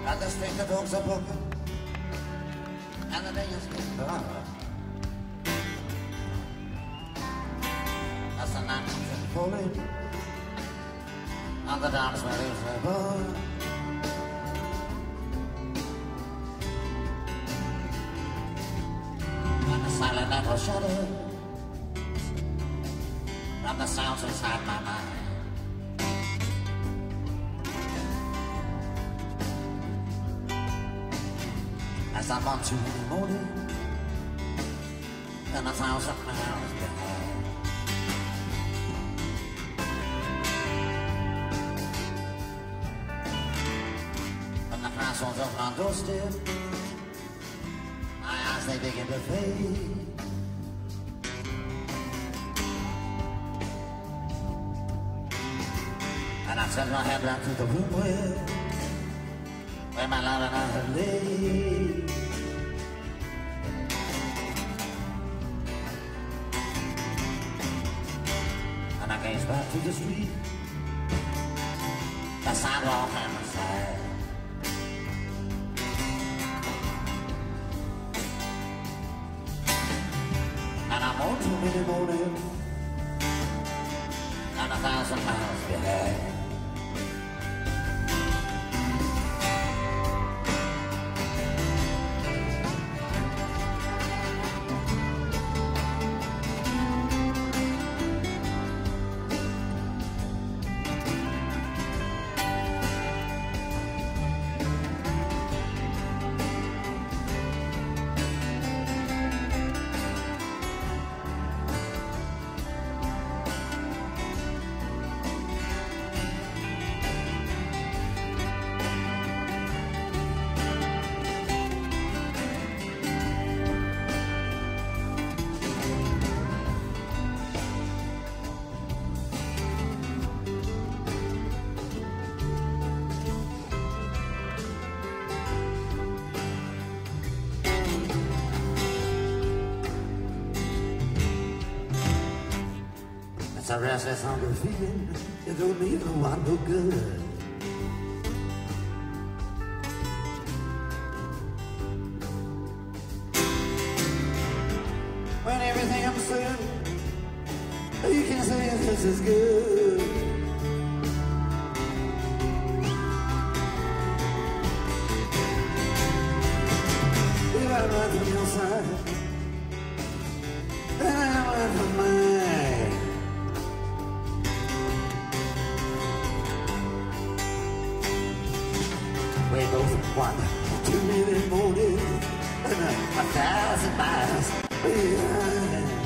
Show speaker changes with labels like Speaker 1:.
Speaker 1: the street the dogs are broken, and the day is getting dark. As the night comes in falling, and the dance where there's no bar. And the silent night will shadow from the sounds inside my mind. As I'm on to the morning, and 1,000 miles behind. When the castles of my doorstep, my eyes they begin to fade. And I turn my head back to the room where my love and I have laid. And I gaze back to the street, the sidewalk and the side. And I'm on too many mornings, and 1,000 miles behind. It's a restless, hungry feeling, you don't even want no good. When everything I'm saying, you can say this is good. If I run from your side, then I run from mine. We both want too many mornings and 1,000 miles behind.